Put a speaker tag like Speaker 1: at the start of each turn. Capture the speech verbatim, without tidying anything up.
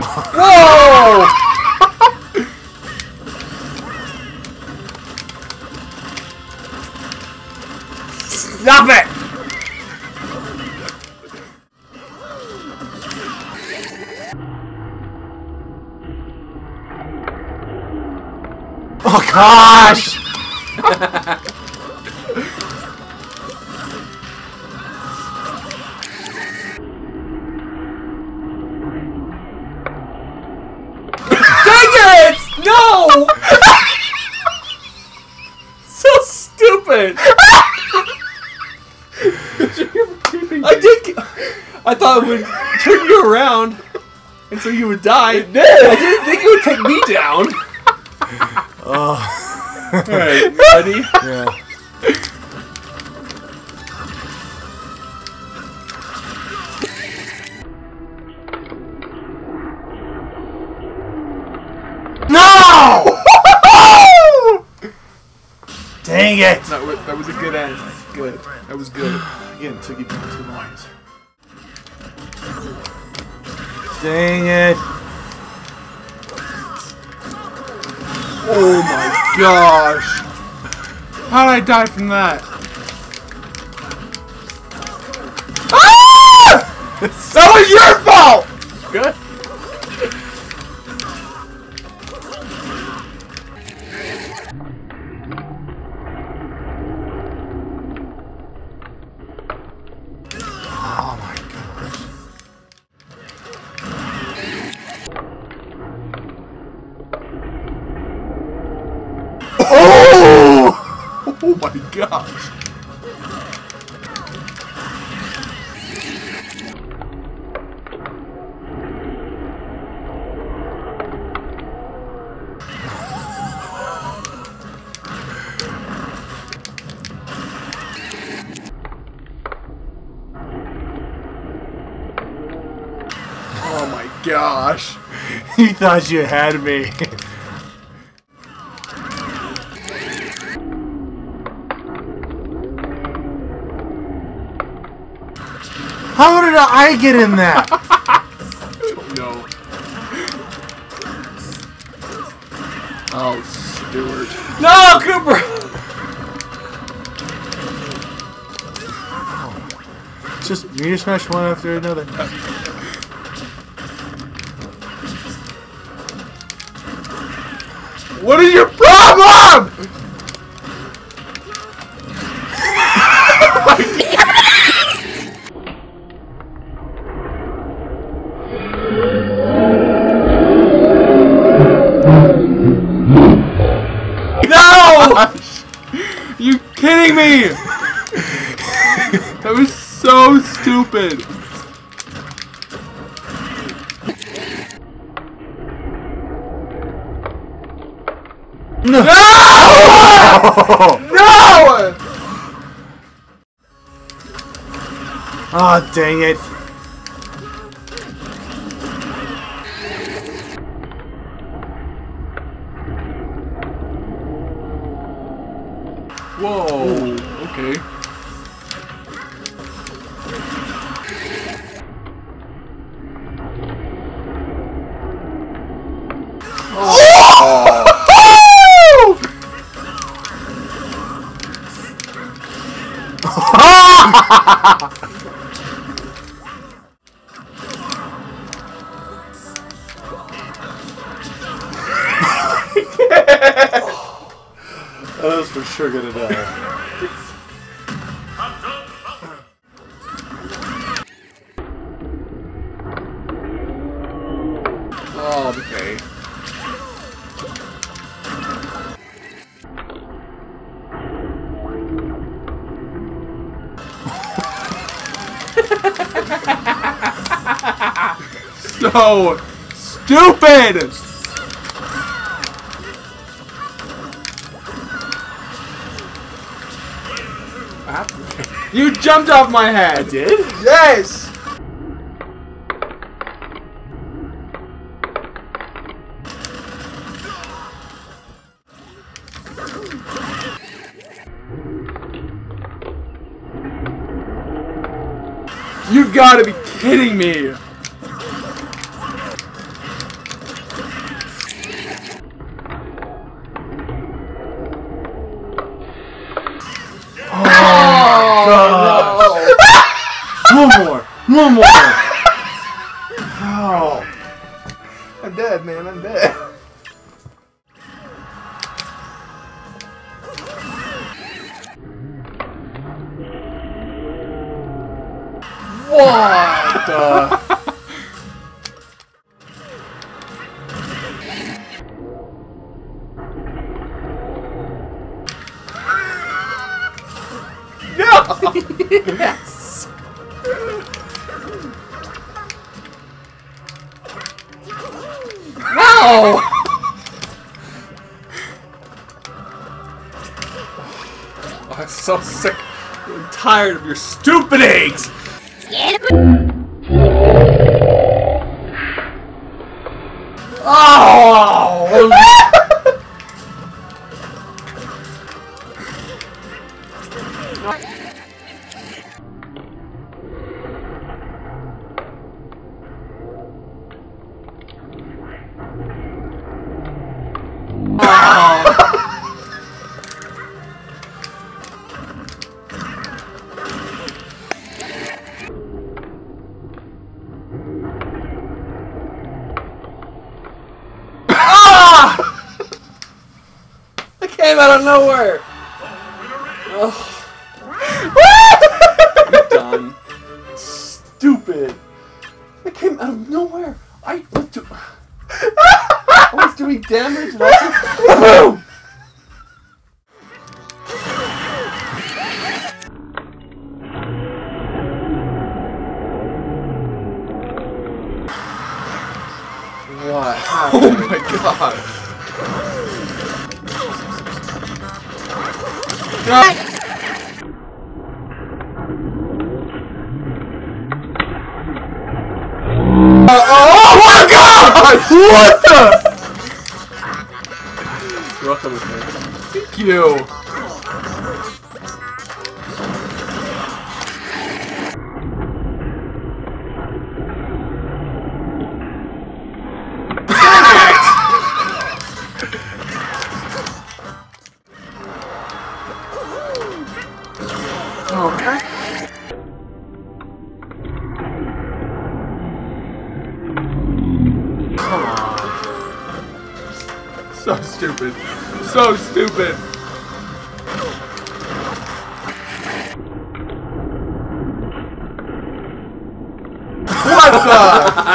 Speaker 1: Whoa! Stop it! Oh gosh! Dang it! No! So stupid! I did. I thought it would turn you around, and so you would die. It did. I didn't think it would take me down. Oh. All right, ready? Yeah. No! Dang it! That was, that was a good end. Good. That was good. Again, it took you down two lines. Dang it! Oh my gosh! How did I die from that? Ah! That was your fault! Good. Oh my gosh. Oh! Oh my gosh. Oh my gosh. You thought you had me. How did I get in that? I don't know. Oh, Stuart. No, Cooper! Oh. Just meter smash one after another. What is your problem? No! You kidding me? That was so stupid. No! No! No! Oh, dang it. Whoa, okay. Oh! I was for sure gonna die. Oh, okay. So stupid! You jumped off my head! I did? Yes! You've got to be kidding me!
Speaker 2: I'm dead, man. I'm dead.
Speaker 1: What the? No! Yes! No! Oh, I'm so sick. I'm tired of your stupid eggs! Oh! It came out of nowhere! Oh. I'm done. Stupid! It came out of nowhere! I was, do I was doing damage and I boom! What happened? Oh my god! Uh, oh my god! What the? You're welcome with me. Thank you. Okay. Come on. So stupid. So stupid. What the?